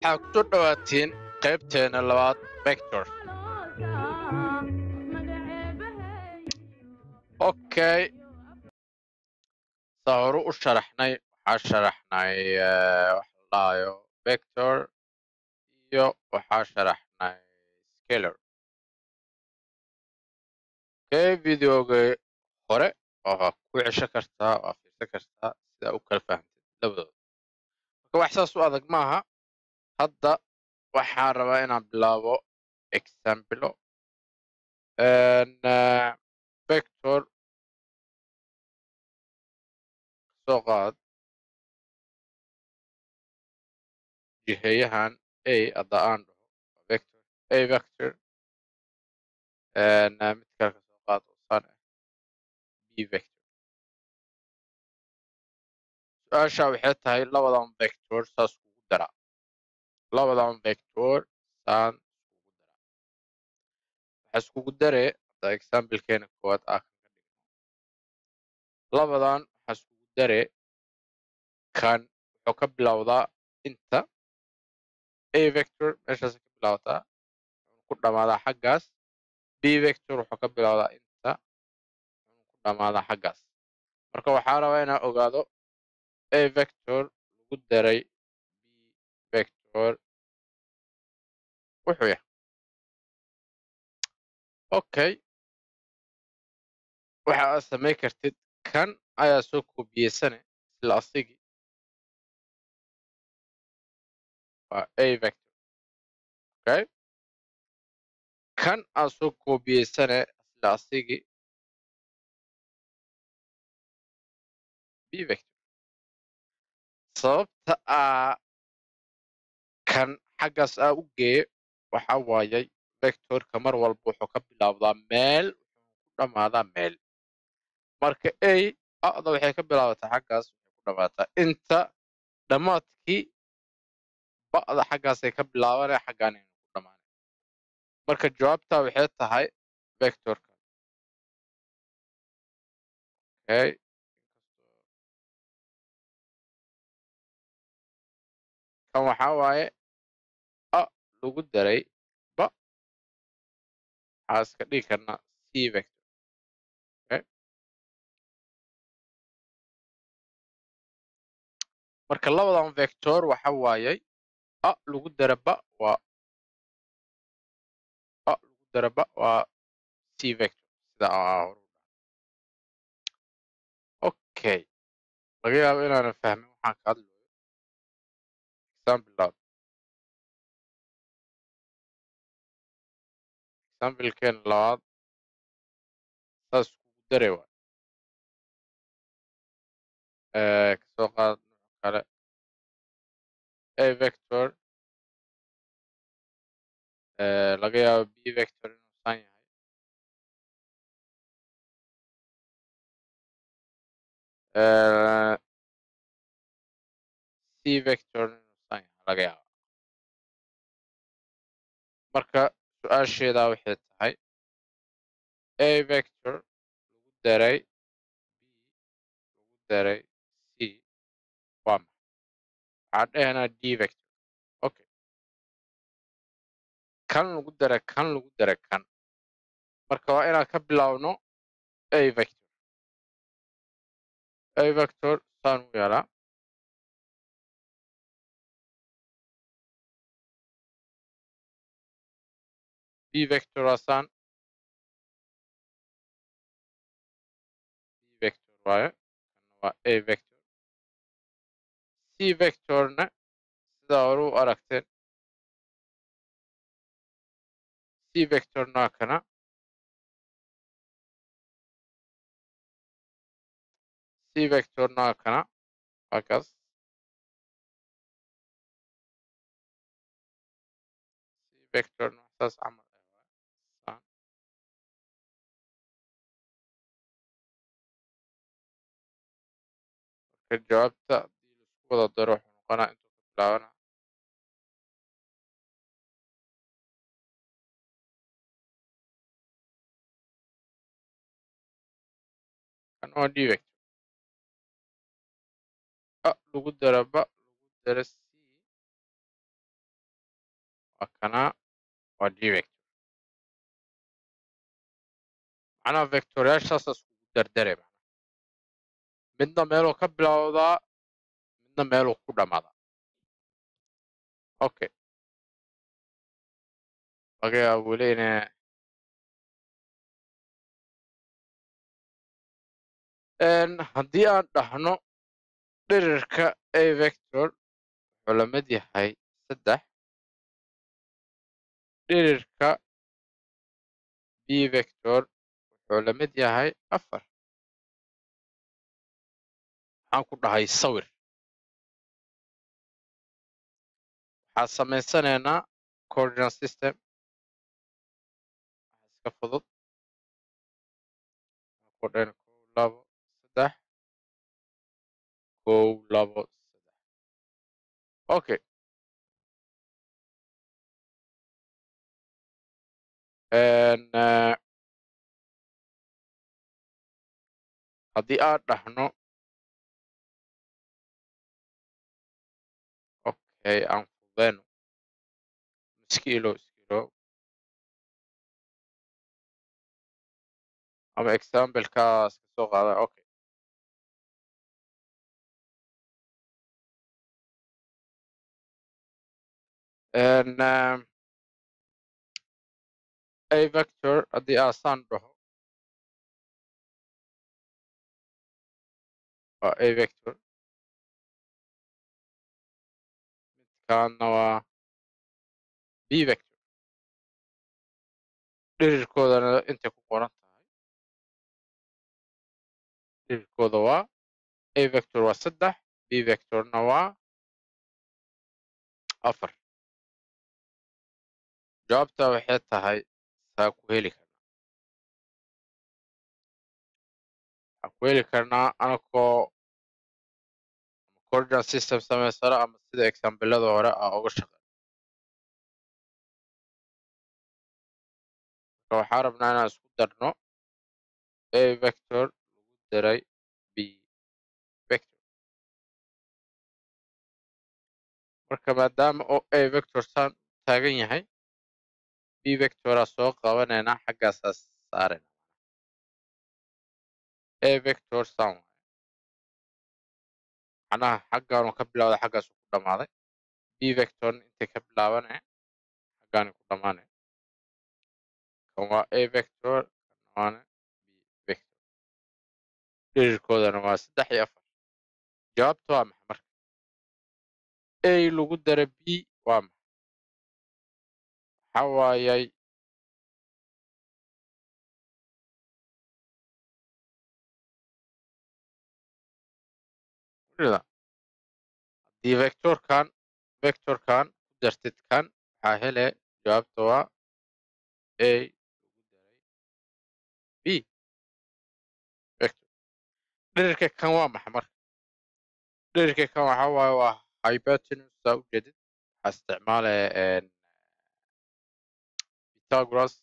waxaa ku soo dhawaatiin qaybteena labaad vector. Okay, saa horu u sharaxnay waxaa sharaxnay wax la dhahayo vector iyo waxaa sharaxnay scalar. Okay, videoga hore waa ku cesho kartaa waa fiirsan kartaa sida u kala fahamtid labadooda. Marka wax saas u adag maaha. Hadda waxaan rabaa inaan bilaabo example vector soo qaad jiheeyahan a hadda aan dhaho vector a vector mid kale ka soo qaad oo saan ah b vector. su-aasha waxay tahay labadan vector saas kugu dara labadan vector saan iskugu dara waxaa iskugu dare hadda examplekeena koowaad ah kan ka dhigno labadan waxaa iskugu dare kan wuxuu ka bilowdaa inta a vector meeshaas ka bilowdaa wuxuu ku dhamaadaa xaggaas b vector wuxuu ka bilowdaa inta wuxuu ku dhamaadaa xaggaas. marka waxaa rabaa inaan ogaado a vector lagu daray b vector wuxuu yahay. okay, waxa aad samayn kartid kan ayaa soo koobiyeysanay isla asigii waa a vector. okay, kan aad soo koobiyeysanay isla asigii b vector. sababta kan xaggaas u geeyo waxa waayay vectorka mar walba wuxuu ka bilowdaa meel wuxuu ku dhamaadaa meel. marka ada waxay ka bilaabataa xaggaas waxay ku dhamaataa inta dhammaadkii ba'da xaggaasay ka bilaabanaya xaggaan aynu ku dhamaanay. marka jawaabta waxay tahay vectorka. okay, kan waxaa waaye lagu daray ba waxaa iska dhigi karnaa c vector. okay, marka labadan vector waxa waayay lagu dara ba waa lagu dara ba waa c vector sida hore. okay, laga yaabo inaanan fahmin waxaan ka hadlayo example examplekeen labaad saas kugu dare waay kasoo qaad nooc kale a vector laga yaabo b vector inuu san yahay c vector inuu san yahay laga yaabo. marka su-aasheeda waxay tahay a vector lagu daray b lagu daray c waa maxay waxaan dhehnaa d vector. okay, kan lagu daray kan lagu daray kan marka waa inaan ka bilaawno a vector. a vector saan u yaalaa b vector waa saan b vector waaye kana waa a vector. c vectorna sidaa hore u aragteen c vectorna waa kana c vectorna waa kana halkaas c vectorna saas camal saan. marka jawaabta haddii laisku wada daro wuxuu noqonaa intuu ka bilaabana kan waa d vector lagu dara ba lagu dara c وكنا ودي vector معناها vectoriyaashaas isku dardare midna meeluu ka bilowdaa midna meeluu ku dhamaadaa okay laga yaabo weli haddii aan dhahno dhirirka a vector wuxuu la mid yahay 3 dhirirka b vector wuxuu la mid yahay 4 waxaan ku dhahay sawir waxaan samaysanaynaa coordinate system iska fudud ku dhayn 1 2 3 1 2 3 okay haddii aan dhahno okay aan fududeyno iskilo ama examplekaas ka soo qaada okay a vector haddii aasaan dhaho waa a vector midkaana waa b vector dhirirkoodana intay ku qoran tahay dhirirkooda waa a vector waa 3 b vectorna waa 4 jawaabta waxay tahay saa ku heli karnaa waxaan ku heli karnaa anakoo coordinate system samaysano ama sida examplada hore aan uga shaqeyn marka waxaan rabnaa inaan isku darno a vector lagu daray b vector marka maadaama oo a vector saan taagan yahay b vectoraa soo qabanaynaa xaggaasaa saarayna a vector saan waaye macnaha xaggaanu ka bilowday xaggaasu ku dhammaaday b vectorna intay ka bilaabanaya xaggaani ku dhammaanaya kan waa a vector kan waana b vector dhirirkoodana waa 3 iyo 4 jawaabta waa maxay marka a lagu dara b waa maxay waxaa waayay haddii vectorkan ku dartid kan waxaa hele jawaabta waa a lagu daray b vector dhirirka kan waa maxay marka dhirirka kan waxaa waaye waa hypotenuse saa u jeedid waxaa isticmaalaya pythagoras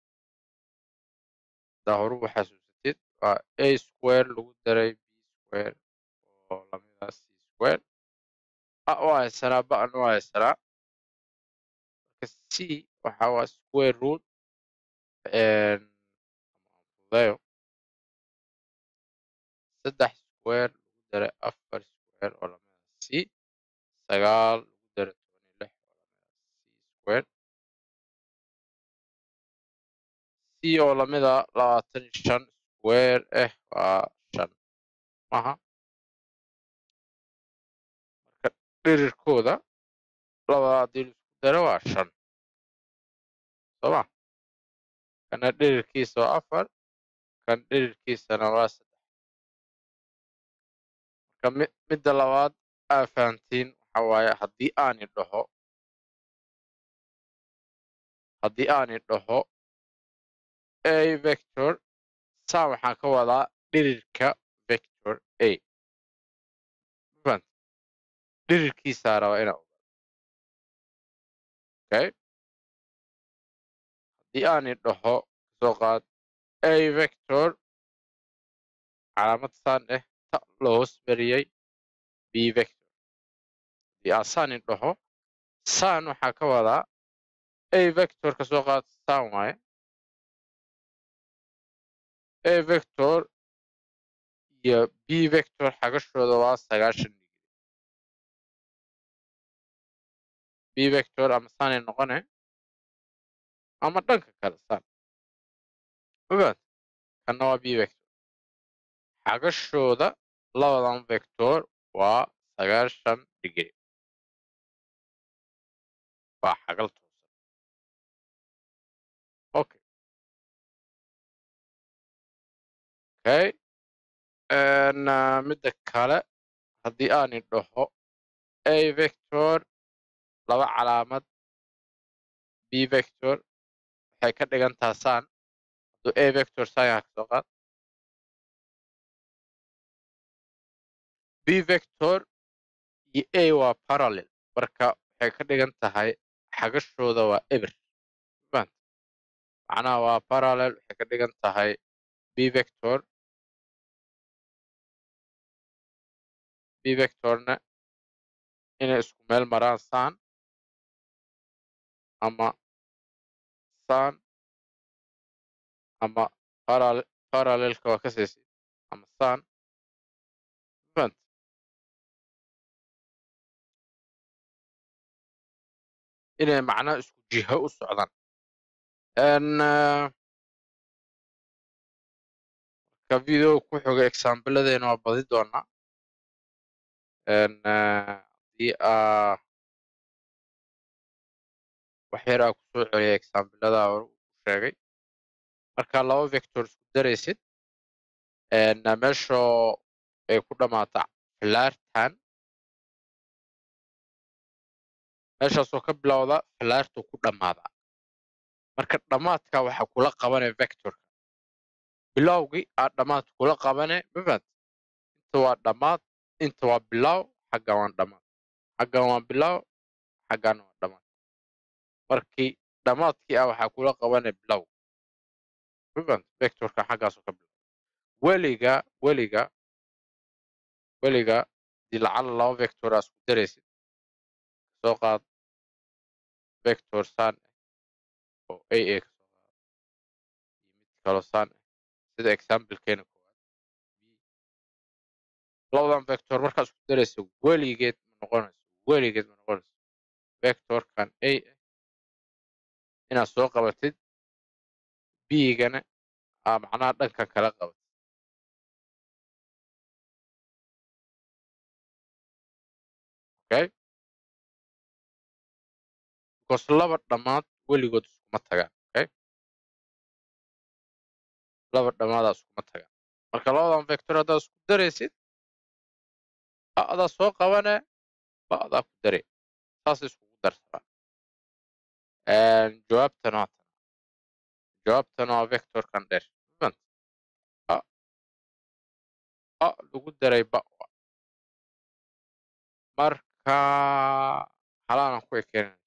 hadaa horu xasuusatid waa a square lagu daray b square oo lamida c square a waa haysanaa ba'na waa haysanaa marka c waxaa waa square root fududeeyo 3 square lagu daray 4 square oo lamida c 9 lagu daray 16 oo lamida c square c oo lamida 25 square waa 5 maaha marka dhirirkooda labada haddii la isku daro waa 5 sooma kana dhirirkiisa waa 4 kan dhirirkiisana waa 3 marka midda labaad aa fahantiin waxaa waaye haddii aani dhaho a vector saa waxaan ka wadaa dhirirka vector a mafahant dhirirkiisaa rabaa inaa ogaado okay haddii aani dhaho kasoo qaad a vector calaamad saan ta la hoos mariyey b vector haddii aa saani dhaho saan waxaa ka wadaa a vector ka soo qaad saan waaye a vector iyo b vector xagashooda waa 90 degree b vector ama saanay noqone ama dhanka kale saan ogaad kanna waa b vector xagashooda labadan vector waa 90 degree waa xagal toosan okay okay midda kale haddii aan idhaho a vector laba calaamad b vector waxay ka dhigan tahay saan hadduu a vector saan yahay ka soo qaad b vector iyo a waa parallel marka waxay ka dhigan tahay xagashooda waa eber fahant macnaha waa parallel waxay ka dhigan tahay b vectorna inay isku meel maraan saan ama saan ama parallelka waa ka saysid ama saan fahant inay macnaha isku jiho u socdaan marka video ku xoga exaambladeena waa badi doonaa haddii wax yar aa kusoo celiya exaamblada hore u sheegay marka laba vector isku daraysid meeshoo ay ku dhamaata flaartan meeshaasoo ka bilowda flaartu ku dhammaada marka dhammaadka waxa kula qabanaya vectorka bilowgii aad dhammaadka kula qabane mafahant inta waa dhammaad inta waa bilow xaggan waan dhammaad xaggan waa bilow xaggan waa dhammaad markii dhammaadkii ah waxaa kula qabanaya bilow mafahant vectorka xaggaasoo ka bilow weliga dii lacala laba vector aa isku daraysid soo qaad vector san oo a ka soo qaad iyo mid kaloo san sida examplekeena koowaad labadan vector markaa isku daraysa weligeed ma noqonayso vectorkan a inaad soo qabatid b-gana aa macnaha dhankan kala qabatid okay because laba dhammaad weligood iskuma tagaan okay laba dhammaadaa iskuma tagaan marka labadan vector haddaad isku daraysid ba'daa soo qabane ba'daa ku dare saasay iskugu darsamaan jawaabtana waa vectorkan dheer lagu daray ba marka halaanan ku ekeenin